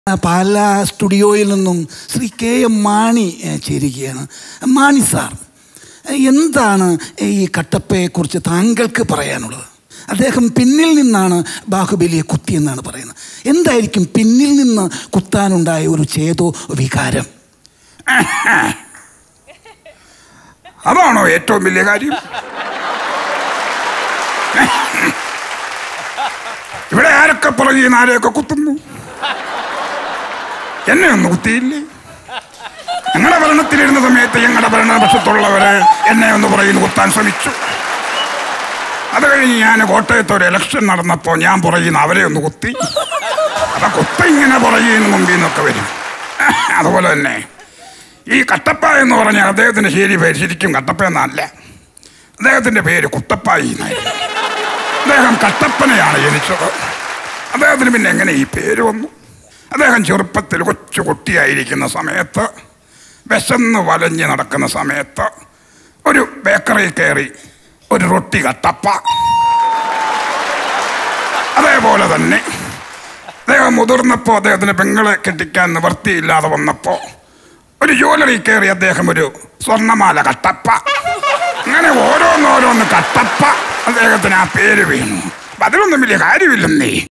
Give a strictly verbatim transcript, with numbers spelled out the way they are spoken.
പാല സ്റ്റുഡിയോയിൽ നിന്നും Shri K M Mani ചേരുകയാണ്. മാണി സാർ, എന്താണ് ഈ കട്ടപ്പയെക്കുറിച്ച് താങ്കൾക്ക് പറയാനുള്ളത്? അദ്ദേഹം പിന്നിൽ നിന്നാണ് ബാഹുബലിയെ കുത്തിയെന്നാണ് പറയുന്നത്. എന്തായിരിക്കും പിന്നിൽ നിന്ന് കുത്താനുണ്ടായ ഒരു ചേതോ വികാരം? അതാണോ ഏറ്റവും വലിയ കാര്യം? ഇവിടെ ആരൊക്കെ പറയുന്ന ആരെയൊക്കെ കുത്തുന്നു, എന്നെ ഒന്ന് കുത്തിയില്ലേ? ഞങ്ങളുടെ ഭരണത്തിലിരുന്ന സമയത്ത് ഞങ്ങളുടെ ഭരണപക്ഷത്തുള്ളവരെ എന്നെ ഒന്ന് പറയുന്നു കുത്താൻ ശ്രമിച്ചു. അത് കഴിഞ്ഞ് ഞാൻ കോട്ടയത്ത് ഒരു ഇലക്ഷൻ നടന്നപ്പോൾ ഞാൻ പറയുന്ന അവരെ ഒന്ന് കുത്തി. അപ്പൊ കുത്ത ഇങ്ങനെ പറയുന്ന മുമ്പിൽ നിന്നൊക്കെ വരും. അതുപോലെ തന്നെ ഈ കട്ടപ്പ എന്ന് പറഞ്ഞാൽ അദ്ദേഹത്തിൻ്റെ ശരി പേര് ശരിക്കും കട്ടപ്പ എന്നല്ല, അദ്ദേഹത്തിൻ്റെ പേര് കുത്തപ്പായി എന്നായിരുന്നു. അദ്ദേഹം കട്ടപ്പനയാണ് ജനിച്ചത്. അദ്ദേഹത്തിന് പിന്നെ എങ്ങനെ ഈ പേര് വന്നു? അദ്ദേഹം ചെറുപ്പത്തിൽ കൊച്ചു കുട്ടിയായിരിക്കുന്ന സമയത്ത്, വിശന്ന് വലഞ്ഞ് നടക്കുന്ന സമയത്ത് ഒരു ബേക്കറി കയറി ഒരു റൊട്ടി കട്ടപ്പ. അതേപോലെ തന്നെ അദ്ദേഹം മുതിർന്നപ്പോൾ അദ്ദേഹത്തിന് പെങ്ങളെ കെട്ടിക്കാൻ നിവൃത്തിയില്ലാതെ വന്നപ്പോൾ ഒരു ജ്വല്ലറി കയറി അദ്ദേഹം ഒരു സ്വർണ്ണമാല കട്ടപ്പ. അങ്ങനെ ഓരോന്നോരോന്ന് കട്ടപ്പ അദ്ദേഹത്തിന് ആ പേര് വീണു. അപ്പം അതിലൊന്നും വലിയ കാര്യമില്ലെന്നേ.